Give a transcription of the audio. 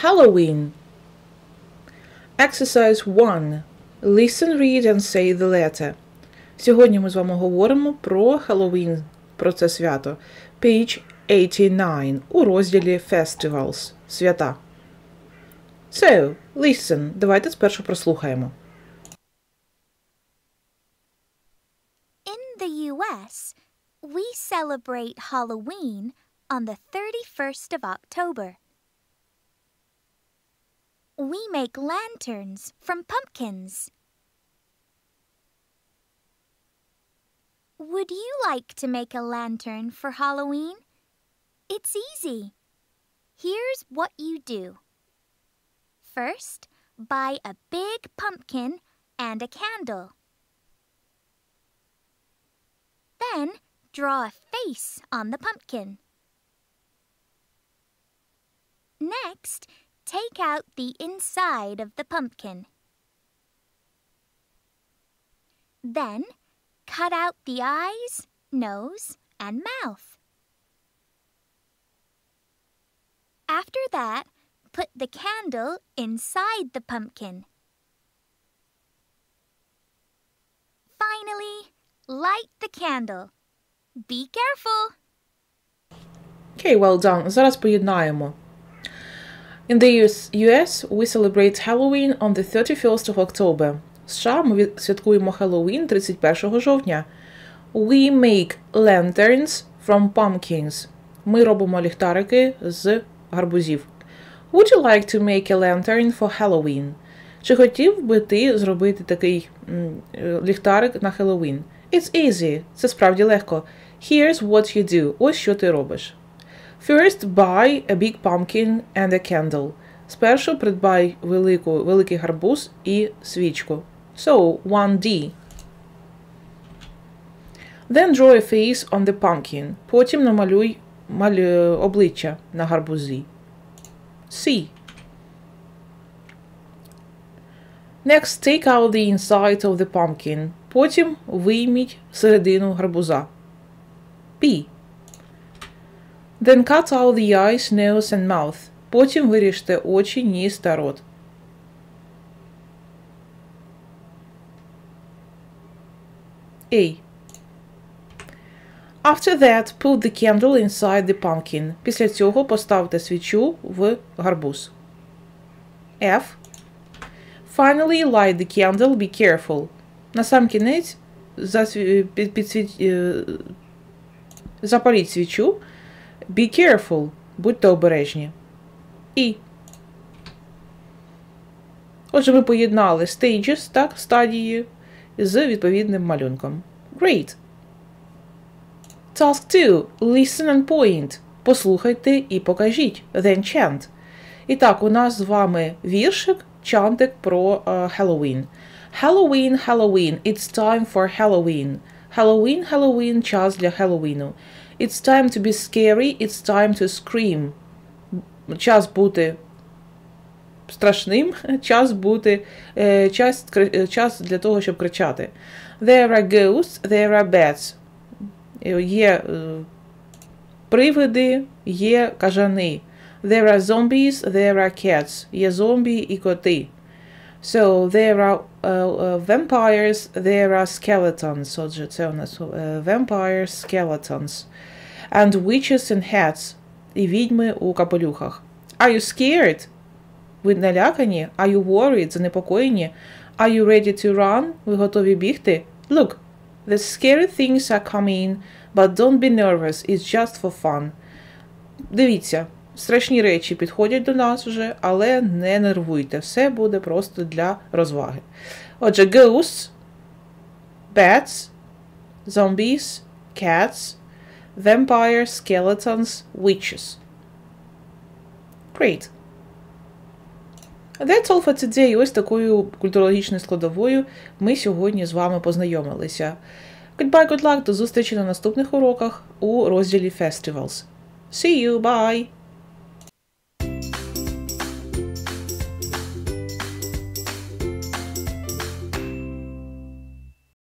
Halloween. Exercise 1. Listen, read and say the letter. Сьогодні ми з вами говоримо про Halloween, про це свято. Page 89 у розділі Festivals. Свята. So, listen. Давайте спершу прослухаємо. In the US, we celebrate Halloween on the 31st of October. We make lanterns from pumpkins. Would you like to make a lantern for Halloween? It's easy. Here's what you do. First, buy a big pumpkin and a candle. Then, draw a face on the pumpkin. Next, take out the inside of the pumpkin. Then, cut out the eyes, nose, and mouth. After that, put the candle inside the pumpkin. Finally, light the candle. Be careful! Okay, well done. Зараз поєднаємо. In the US, we celebrate Halloween on the 31st of October. В США ми святкуємо Halloween 31 жовтня. We make lanterns from pumpkins. Ми робимо ліхтарики з гарбузів. Would you like to make a lantern for Halloween? Чи хотів би ти зробити такий ліхтарик на Halloween? It's easy. Це справді легко. Here's what you do. Ось що ти робиш. First, buy a big pumpkin and a candle. Спершу придбай великий гарбуз і свічку. So, 1D. Then draw a face on the pumpkin. Потім намалюй обличчя на гарбузі. C. Next, take out the inside of the pumpkin. Потім вийміть середину гарбуза. B. Then cut out the eyes, nose and mouth. Потім виріжте очі, ніс та рот. A. After that, put the candle inside the pumpkin. Після цього поставте свічу в гарбуз. F. Finally, light the candle, be careful. Насамкінець запаліть свічу. Be careful. Будьте обережні. І. Отже, ми поєднали stages, так, стадії, з відповідним малюнком. Great. Task 2. Listen and point. Послухайте і покажіть. Then chant. І так, у нас з вами віршик, чантик про Halloween. Halloween, Halloween, it's time for Halloween. Halloween, Halloween, час для Хеллоуіну. It's time to be scary, it's time to scream. Час бути страшним, час для того, щоб кричати. There are ghosts, there are bats. Є привиди, є кажани. There are zombies, there are cats. Є зомбі і коти. So, there are vampires, there are skeletons. Отже, це у нас vampires, skeletons. And witches in hats. І відьми у капелюхах. Are you scared? Ви налякані? Are you worried? Занепокоєні? Are you ready to run? Ви готові бігти? Look, the scary things are coming, but don't be nervous, it's just for fun. Дивіться, страшні речі підходять до нас вже, але не нервуйте. Все буде просто для розваги. Отже, ghosts, bats, zombies, cats, vampires, skeletons, witches. Great. That's all for today. Ось такою культурологічною складовою ми сьогодні з вами познайомилися. Goodbye, good luck, до зустрічі на наступних уроках у розділі Festivals. See you, bye!